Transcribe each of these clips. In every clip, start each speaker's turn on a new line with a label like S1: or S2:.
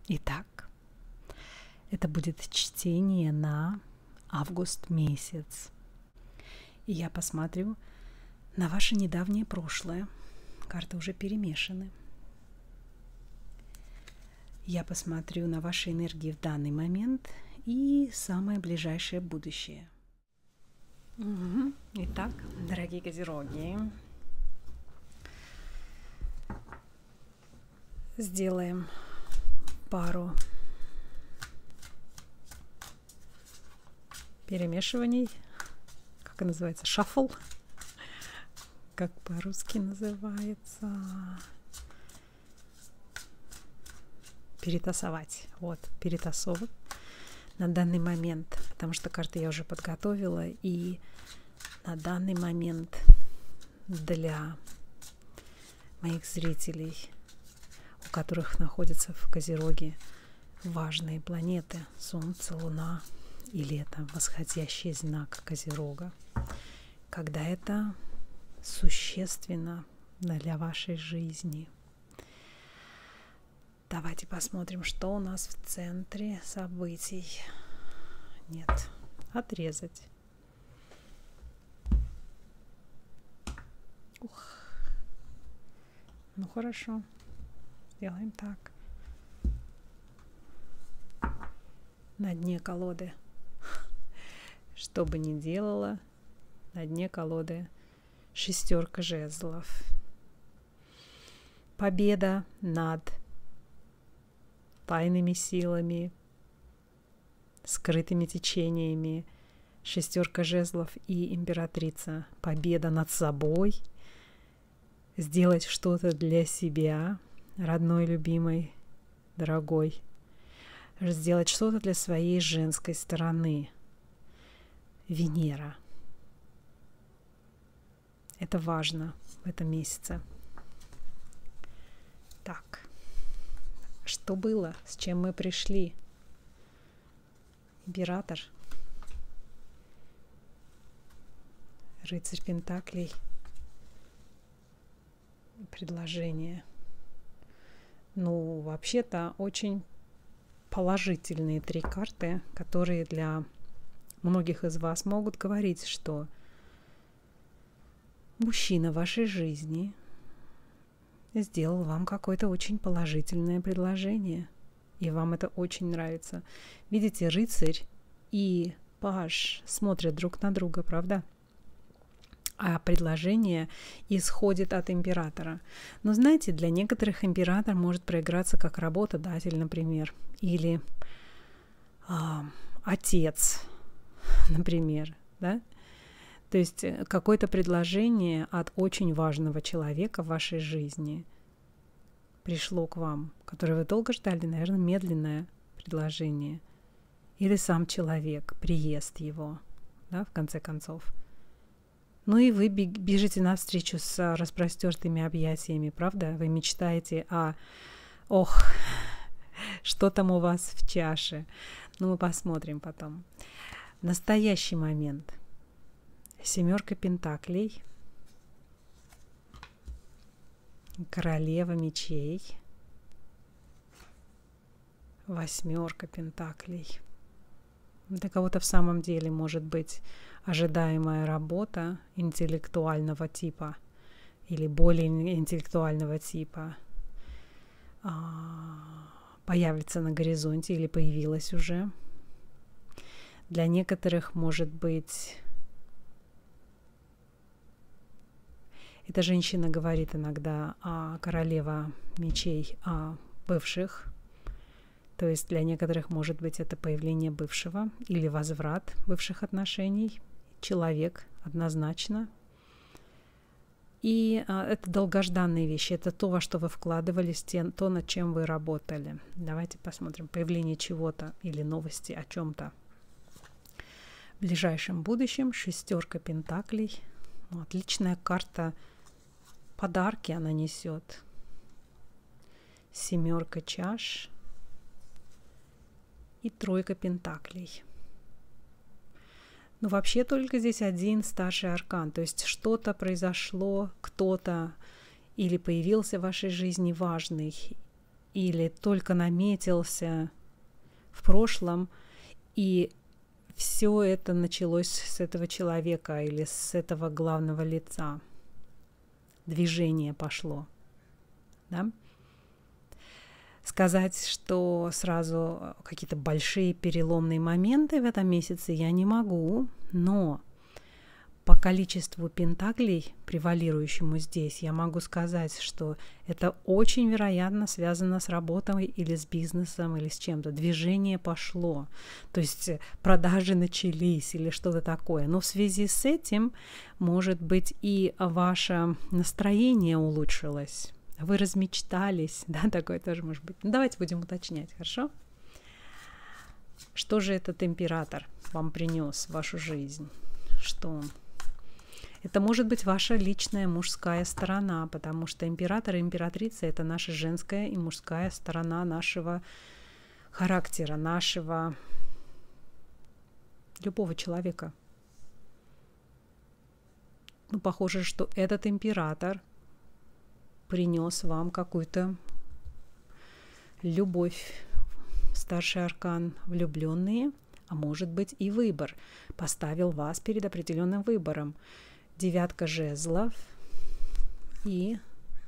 S1: Итак, это будет чтение на август месяц. И я посмотрю на ваше недавнее прошлое. Карты уже перемешаны. Я посмотрю на ваши энергии в данный момент и самое ближайшее будущее. Итак, дорогие козероги, сделаем пару перемешиваний. Как это называется? Шаффл. Как по-русски называется? Перетасовать. Вот, перетасовывать на данный момент, потому что карты я уже подготовила, и на данный момент для моих зрителей, у которых находятся в Козероге важные планеты, Солнце, Луна, или это восходящий знак Козерога, когда это существенно для вашей жизни. Давайте посмотрим, что у нас в центре событий. Нет, отрезать. Ух. Ну хорошо, сделаем так. На дне колоды, что бы ни делала, на дне колоды шестерка жезлов. Победа над тайными силами, скрытыми течениями, шестерка жезлов и императрица. Победа над собой, сделать что-то для себя, родной, любимой, дорогой, сделать что-то для своей женской стороны. Венера. Это важно в этом месяце. Так. Что было? С чем мы пришли? Император. Рыцарь Пентаклей. Предложение. Ну, вообще-то, очень положительные три карты, которые для многих из вас могут говорить, что мужчина в вашей жизни сделал вам какое-то очень положительное предложение, и вам это очень нравится. Видите, рыцарь и паж смотрят друг на друга, правда? А предложение исходит от императора. Но знаете, для некоторых император может проиграться как работодатель, например, или отец, например, да? То есть какое-то предложение от очень важного человека в вашей жизни пришло к вам, которое вы долго ждали, наверное, медленное предложение. Или сам человек, приезд его, да, в конце концов. Ну и вы бежите навстречу с распростертыми объятиями, правда? Вы мечтаете что там у вас в чаше. Ну, мы посмотрим потом. Настоящий момент. Семерка пентаклей, королева мечей, восьмерка пентаклей. Для кого-то в самом деле может быть ожидаемая работа интеллектуального типа или более интеллектуального типа появится на горизонте или появилась уже. Для некоторых может быть... Эта женщина говорит иногда королева мечей о бывших. То есть для некоторых может быть это появление бывшего или возврат бывших отношений. Человек однозначно. И это долгожданные вещи. Это то, во что вы вкладывались, то, над чем вы работали. Давайте посмотрим. Появление чего-то или новости о чем-то. В ближайшем будущем шестерка пентаклей. Отличная карта. Подарки она несет. Семерка чаш и тройка пентаклей. Но вообще только здесь один старший аркан. То есть что-то произошло, кто-то или появился в вашей жизни важный, или только наметился в прошлом, и все это началось с этого человека или с этого главного лица. Движение пошло. Да? Сказать, что сразу какие-то большие переломные моменты в этом месяце я не могу, но по количеству пентаклей, превалирующему здесь, я могу сказать, что это очень вероятно связано с работой или с бизнесом, или с чем-то. Движение пошло, то есть продажи начались или что-то такое. Но в связи с этим, может быть, и ваше настроение улучшилось. Вы размечтались, да, такое тоже может быть. Ну, давайте будем уточнять, хорошо? Что же этот император вам принес в вашу жизнь? Что он? Это может быть ваша личная мужская сторона, потому что император и императрица – это наша женская и мужская сторона нашего характера, нашего любого человека. Ну, похоже, что этот император принес вам какую-то любовь. Старший аркан – влюбленные, а может быть и выбор. Поставил вас перед определенным выбором. 9 жезлов и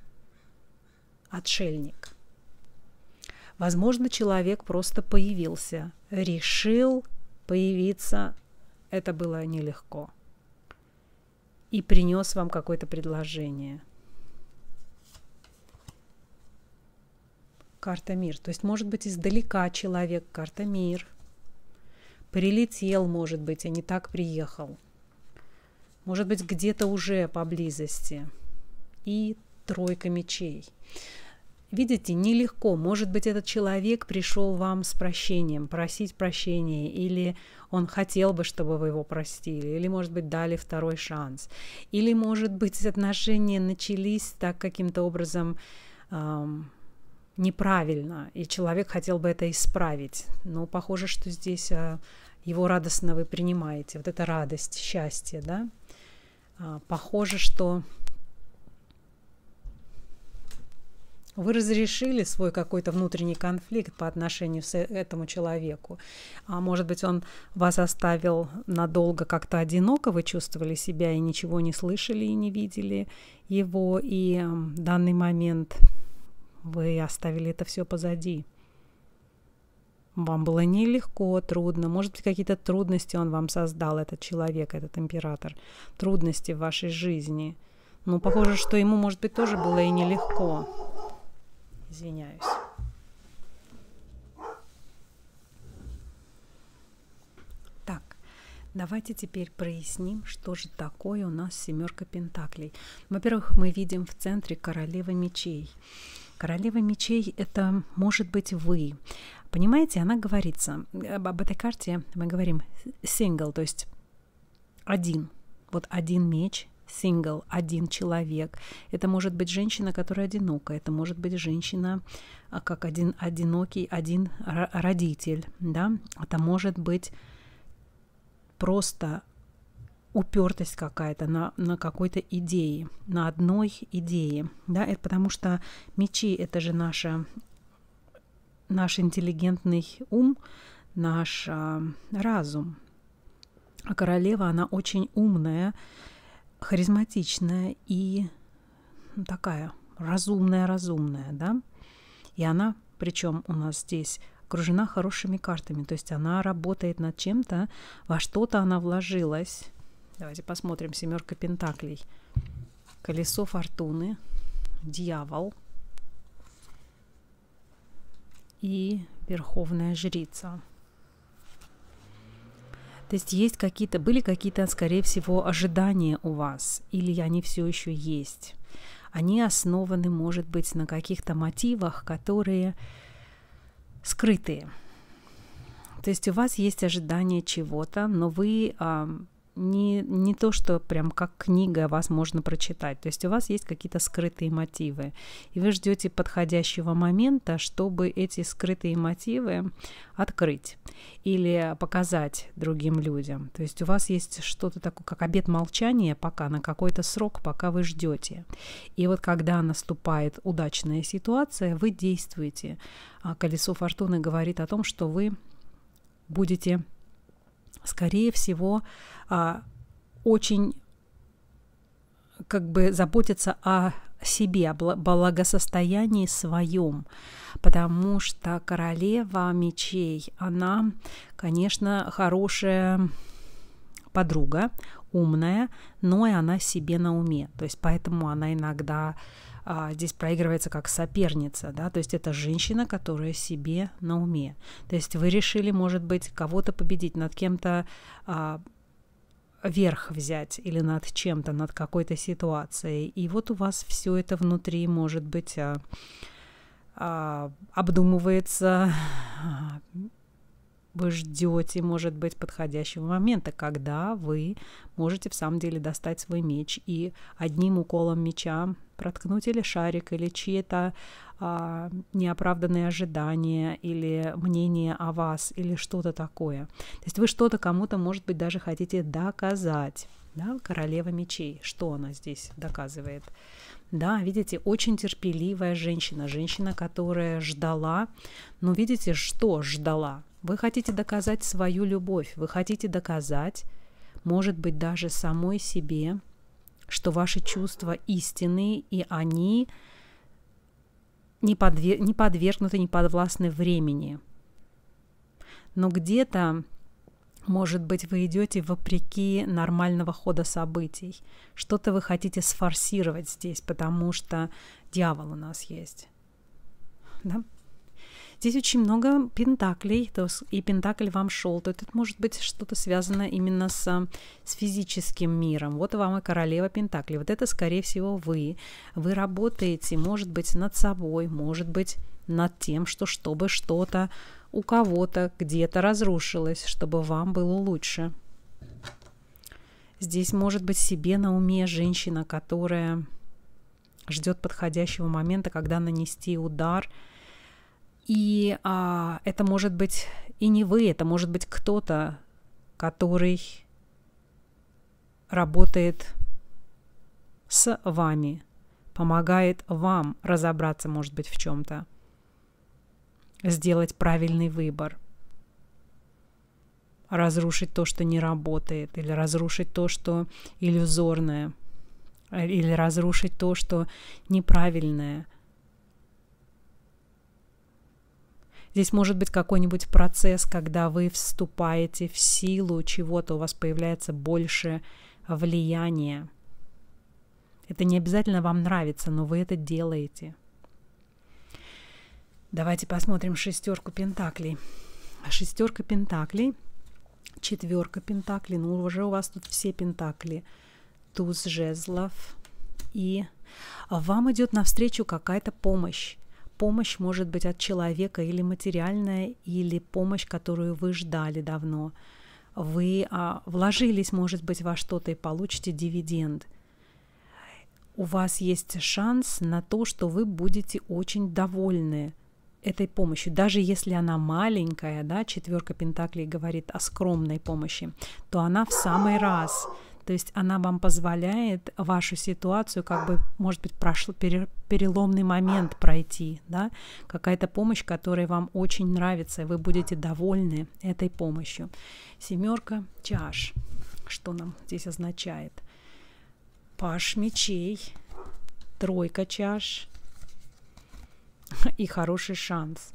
S1: отшельник. Возможно, человек просто появился, решил появиться, это было нелегко, и принес вам какое-то предложение. Карта мир. То есть, может быть, издалека человек, карта мир. Прилетел, может быть, а не так приехал. Может быть, где-то уже поблизости. И 3 мечей. Видите, нелегко. Может быть, этот человек пришел вам с прощением, просить прощения, или он хотел бы, чтобы вы его простили, или, может быть, дали 2 шанс. Или, может быть, отношения начались так каким-то образом неправильно, и человек хотел бы это исправить. Но похоже, что здесь его радостно вы принимаете. Вот эта радость, счастье, да? Похоже, что вы разрешили свой какой-то внутренний конфликт по отношению к этому человеку. А может быть, он вас оставил надолго как-то одиноко, вы чувствовали себя и ничего не слышали и не видели его, и в данный момент вы оставили это все позади. Вам было нелегко, трудно. Может быть, какие-то трудности он вам создал, этот человек, этот император. Трудности в вашей жизни. Но похоже, что ему, может быть, тоже было и нелегко. Извиняюсь. Так, давайте теперь проясним, что же такое у нас 7 пентаклей. Во-первых, мы видим в центре королевы мечей. Королева мечей – это может быть вы. Понимаете, она говорится, об этой карте мы говорим single, то есть один. Вот один меч, single, один человек. Это может быть женщина, которая одинока. Это может быть женщина, как одинокий, один родитель. Да? Это может быть просто упертость какая-то на какой-то идее, на одной идее. Да? Это потому что мечи – это же наш интеллигентный ум, наш разум. А королева, она очень умная, харизматичная и такая разумная, да? И она, причем у нас здесь окружена хорошими картами, то есть она работает над чем-то, во что-то она вложилась. Давайте посмотрим 7 пентаклей. Колесо фортуны, дьявол и верховная жрица. То есть были какие-то, скорее всего, ожидания у вас, или они все еще есть. Они основаны, может быть, на каких-то мотивах, которые скрытые. То есть у вас есть ожидание чего-то, но вы не то, что прям как книга вас можно прочитать. То есть у вас есть какие-то скрытые мотивы, и вы ждете подходящего момента, чтобы эти скрытые мотивы открыть или показать другим людям. То есть у вас есть что-то такое, как обет молчания пока на какой-то срок, пока вы ждете. И вот когда наступает удачная ситуация, вы действуете. Колесо фортуны говорит о том, что вы будете, скорее всего, очень заботиться о себе, о благосостоянии своем, потому что королева мечей, она, конечно, хорошая подруга, умная, но и она себе на уме, то есть поэтому она иногда здесь проигрывается как соперница, да, то есть это женщина, которая себе на уме. То есть вы решили, может быть, кого-то победить, над кем-то верх взять или над чем-то, над какой-то ситуацией. И вот у вас все это внутри, может быть, обдумывается, вы ждете, может быть, подходящего момента, когда вы можете в самом деле достать свой меч и одним уколом меча проткнуть или шарик, или чьи-то неоправданные ожидания, или мнение о вас, или что-то такое. То есть вы что-то кому-то, может быть, даже хотите доказать. Да? Королева мечей. Что она здесь доказывает? Да, видите, очень терпеливая женщина. Женщина, которая ждала. Но видите, что ждала? Вы хотите доказать свою любовь. Вы хотите доказать, может быть, даже самой себе, что ваши чувства истинные, и они не подвергнуты, не подвластны времени. Но где-то, может быть, вы идете вопреки нормального хода событий. Что-то вы хотите сфорсировать здесь, потому что дьявол у нас есть. Да? Здесь очень много пентаклей, и пентакль вам шел. То это может быть что-то связано именно с физическим миром. Вот вам и королева пентаклей. Вот это, скорее всего, вы. Вы работаете, может быть, над собой, может быть, над тем, чтобы что-то у кого-то где-то разрушилось, чтобы вам было лучше. Здесь может быть себе на уме женщина, которая ждет подходящего момента, когда нанести удар. И это может быть и не вы, это может быть кто-то, который работает с вами, помогает вам разобраться, может быть, в чем-то, сделать правильный выбор, разрушить то, что не работает, или разрушить то, что иллюзорное, или разрушить то, что неправильное. Здесь может быть какой-нибудь процесс, когда вы вступаете в силу чего-то, у вас появляется больше влияния. Это не обязательно вам нравится, но вы это делаете. Давайте посмотрим шестерку пентаклей. Шестерка пентаклей, четверка пентаклей, ну уже у вас тут все пентакли. Туз жезлов. И вам идет навстречу какая-то помощь. Помощь может быть от человека или материальная, или помощь, которую вы ждали давно. Вы вложились, может быть, во что-то и получите дивиденд. У вас есть шанс на то, что вы будете очень довольны этой помощью. Даже если она маленькая, да, четверка пентаклей говорит о скромной помощи, то она в самый раз. То есть она вам позволяет вашу ситуацию, может быть, переломный момент пройти, да? Какая-то помощь, которая вам очень нравится, и вы будете довольны этой помощью. Семерка чаш. Что нам здесь означает? Паж мечей, тройка чаш и хороший шанс.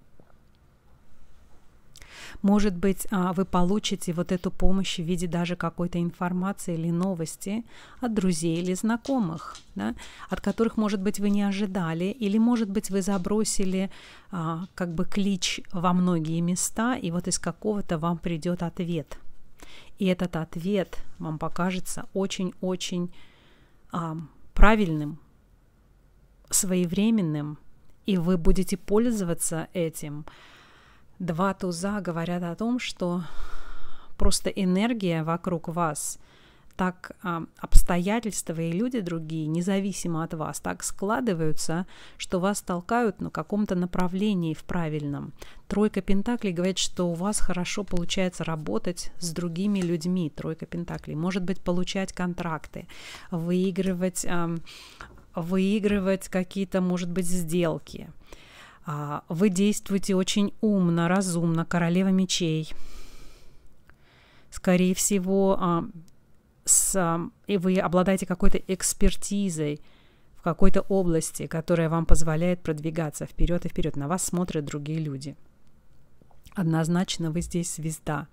S1: Может быть, вы получите вот эту помощь в виде даже какой-то информации или новости от друзей или знакомых, да, от которых, может быть, вы не ожидали, или, может быть, вы забросили клич во многие места, и вот из какого-то вам придет ответ. И этот ответ вам покажется очень-очень правильным, своевременным, и вы будете пользоваться этим. Два туза говорят о том, что просто энергия вокруг вас, так обстоятельства и люди другие, независимо от вас, так складываются, что вас толкают на каком-то направлении в правильном. Тройка пентаклей говорит, что у вас хорошо получается работать с другими людьми. Тройка пентаклей. Может быть, получать контракты, выигрывать какие-то, может быть, сделки. Вы действуете очень умно, разумно. Королева мечей. Скорее всего, и вы обладаете какой-то экспертизой в какой-то области, которая вам позволяет продвигаться вперед и вперед. На вас смотрят другие люди. Однозначно вы здесь звезда.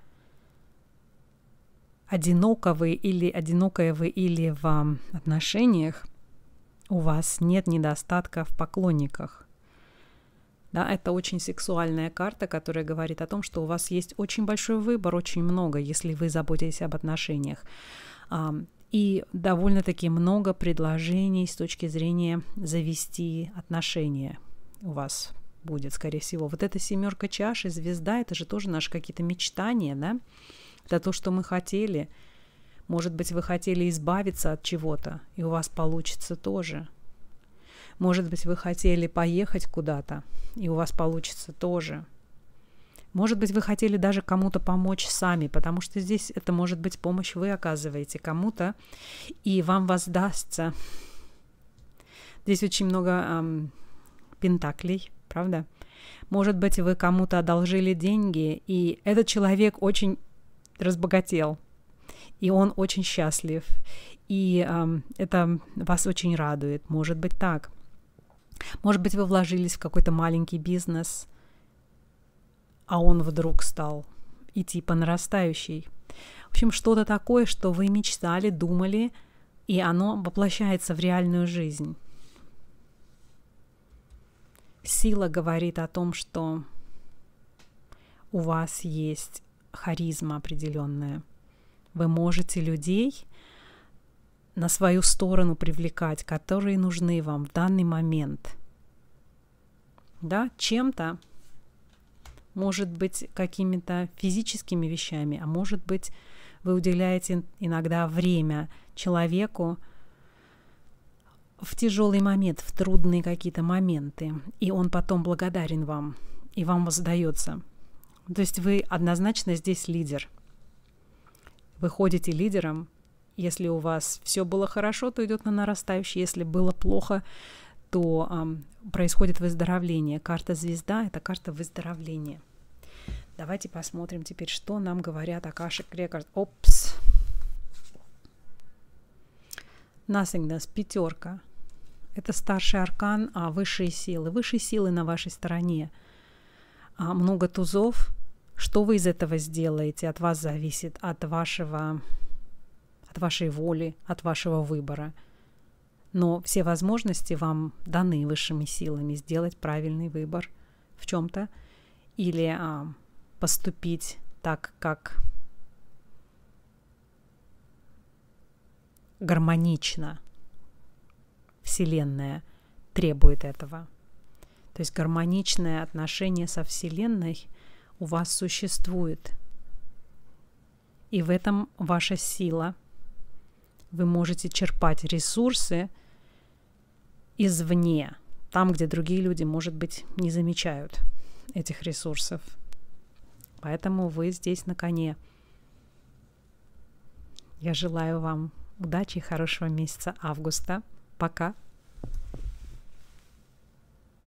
S1: Одинокая вы или в отношениях, у вас нет недостатка в поклонниках. Да, это очень сексуальная карта, которая говорит о том, что у вас есть очень большой выбор, очень много, если вы заботитесь об отношениях. И довольно-таки много предложений с точки зрения завести отношения у вас будет, скорее всего. Вот эта 7 чаш и звезда, это же тоже наши какие-то мечтания, да? Это то, что мы хотели. Может быть, вы хотели избавиться от чего-то, и у вас получится тоже. Может быть, вы хотели поехать куда-то, и у вас получится тоже. Может быть, вы хотели даже кому-то помочь сами, потому что здесь это может быть помощь вы оказываете кому-то, и вам воздастся. Здесь очень много пентаклей, правда? Может быть, вы кому-то одолжили деньги, и этот человек очень разбогател, и он очень счастлив, и это вас очень радует. Может быть так. Может быть, вы вложились в какой-то маленький бизнес, а он вдруг стал идти по нарастающей. В общем, что-то такое, что вы мечтали, думали, и оно воплощается в реальную жизнь. Сила говорит о том, что у вас есть харизма определенная. Вы можете людей на свою сторону привлекать, которые нужны вам в данный момент. Да, чем-то, может быть, какими-то физическими вещами, а может быть, вы уделяете иногда время человеку в тяжелый момент, в трудные какие-то моменты, и он потом благодарен вам, и вам воздается. То есть вы однозначно здесь лидер. Вы ходите лидером. Если у вас все было хорошо, то идет на нарастающий. Если было плохо, то происходит выздоровление. Карта звезда – это карта выздоровления. Давайте посмотрим теперь, что нам говорят Акашик Рекорд. Опс. Nothingness, 5. Это старший аркан, высшие силы. Высшие силы на вашей стороне. Много тузов. Что вы из этого сделаете, от вас зависит, от вашей воли, от вашего выбора. Но все возможности вам даны высшими силами сделать правильный выбор в чем-то или поступить так, как гармонично Вселенная требует этого. То есть гармоничное отношение со Вселенной у вас существует. И в этом ваша сила. Вы можете черпать ресурсы извне, там, где другие люди, может быть, не замечают этих ресурсов. Поэтому вы здесь на коне. Я желаю вам удачи и хорошего месяца августа. Пока.